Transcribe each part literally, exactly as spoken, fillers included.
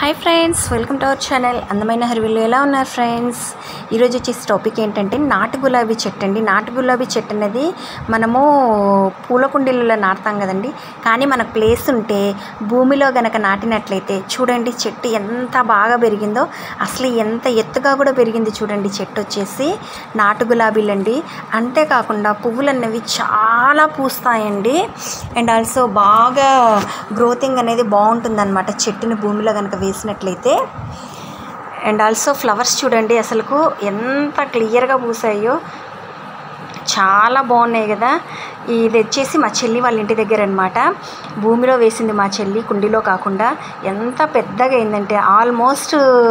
Hi friends, welcome to our channel Andamaina Harivillu. ఎలా ఉన్నారు friends? ఈరోజు వచ్చేసి టాపిక్ ఏంటంటే నాటు గులాబీ చెట్టు అండి. నాటు గులాబీ చెట్టు అనేది మనము పూల కుండీలలో నాటుతాం కదండి, కానీ మనకు ప్లేస్ ఉంటే భూమిలో గనక నాటినట్లయితే చూడండి చెట్టు ఎంత బాగా పెరిగిందో. అసలు ఎంత ఎత్తుగా కూడా పెరిగింది చూడండి చెట్టు వచ్చేసి. నాటు గులాబీలు అండి. అంతేకాకుండా పువ్వులు అనేవి చాలా పూస్తాయండి. అండ్ ఆల్సో బాగా గ్రోతింగ్ అనేది బాగుంటుంది అన్నమాట చెట్టుని భూమిలో కనుక వేసినట్లయితే. అండ్ ఆల్సో ఫ్లవర్స్ చూడండి అసలుకు ఎంత క్లియర్గా పూసాయో, చాలా బాగున్నాయి కదా. ఇది వచ్చేసి మా చెల్లి వాళ్ళ ఇంటి దగ్గర అనమాట. భూమిలో వేసింది మా చెల్లి, కుండీలో కాకుండా. ఎంత పెద్దగా అయిందంటే ఆల్మోస్ట్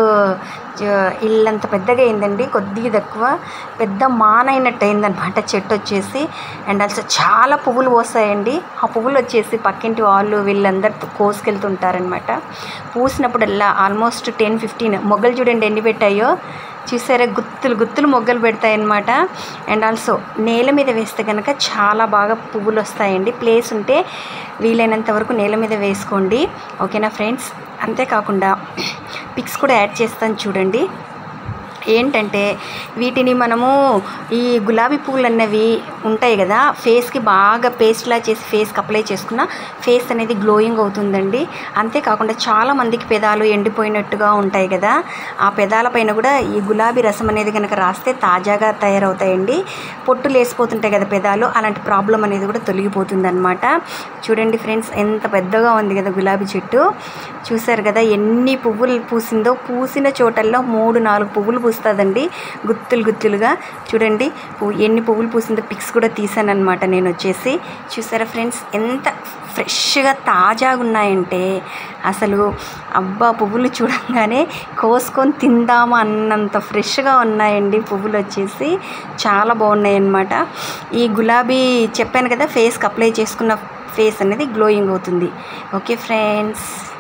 ఇల్లంత పెద్దగా అయిందండి, కొద్దిగా తక్కువ. పెద్ద మానైనట్టు అయిందనమాట చెట్టు వచ్చేసి. అండ్ ఆల్సో చాలా పువ్వులు పోస్తాయండి. ఆ పువ్వులు వచ్చేసి పక్కింటి వాళ్ళు వీళ్ళందరూ కోసుకెళ్తుంటారనమాట. పూసినప్పుడల్లా ఆల్మోస్ట్ టెన్ ఫిఫ్టీన్ మొగ్గలు చూడండి ఎన్ని పెట్టాయో. చూసారా, గుత్తులు గుత్తులు మొగ్గలు పెడతాయి అన్నమాట. అండ్ ఆల్సో నేల మీద వేస్తే కనుక చాలా బాగా పువ్వులు వస్తాయండి. ప్లేస్ ఉంటే వీలైనంత వరకు నేల మీద వేసుకోండి, ఓకేనా ఫ్రెండ్స్? అంతేకాకుండా పిక్స్ కూడా యాడ్ చేస్తాను చూడండి. ఏంటంటే వీటిని మనము ఈ గులాబీ పువ్వులు అన్నవి ఉంటాయి కదా, ఫేస్కి బాగా పేస్ట్లా చేసి ఫేస్కి అప్లై చేసుకున్న ఫేస్ అనేది గ్లోయింగ్ అవుతుందండి. అంతేకాకుండా చాలామందికి పెదాలు ఎండిపోయినట్టుగా ఉంటాయి కదా, ఆ పెదాల పైన కూడా ఈ గులాబీ రసం అనేది కనుక రాస్తే తాజాగా తయారవుతాయండి. పొట్టు లేసిపోతుంటాయి కదా పెదాలు, అలాంటి ప్రాబ్లం అనేది కూడా తొలగిపోతుంది అనమాట. చూడండి ఫ్రెండ్స్, ఎంత పెద్దగా ఉంది కదా గులాబీ చెట్టు. చూసారు కదా ఎన్ని పువ్వులు పూసిందో. పూసిన చోటల్లో మూడు నాలుగు పువ్వులు పూస్తుందండి, గుత్తులు గుత్తులుగా. చూడండి ఎన్ని పువ్వులు పూసిందో పిక్స్ కూడా తీసాను అనమాట నేను వచ్చేసి. చూసారా ఫ్రెండ్స్, ఎంత ఫ్రెష్గా తాజాగా ఉన్నాయంటే అసలు అబ్బా, పువ్వులు చూడంగానే కోసుకొని తిందామా అన్నంత ఫ్రెష్గా ఉన్నాయండి పువ్వులు వచ్చేసి. చాలా బాగున్నాయి అన్నమాట. ఈ గులాబీ చెప్పాను కదా, ఫేస్కి అప్లై చేసుకున్న ఫేస్ అనేది గ్లోయింగ్ అవుతుంది. Okay friends.